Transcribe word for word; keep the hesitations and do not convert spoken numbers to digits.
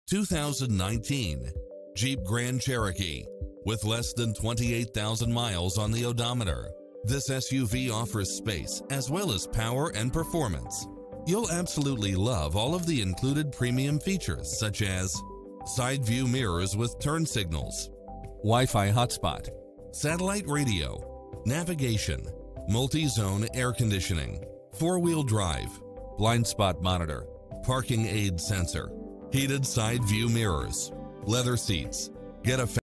two thousand nineteen Jeep Grand Cherokee. With less than twenty-eight thousand miles on the odometer, this S U V offers space as well as power and performance. You'll absolutely love all of the included premium features such as side view mirrors with turn signals, Wi-Fi hotspot, satellite radio, navigation, multi-zone air conditioning, four-wheel drive, blind spot monitor, parking aid sensor, heated side view mirrors, leather seats. Get a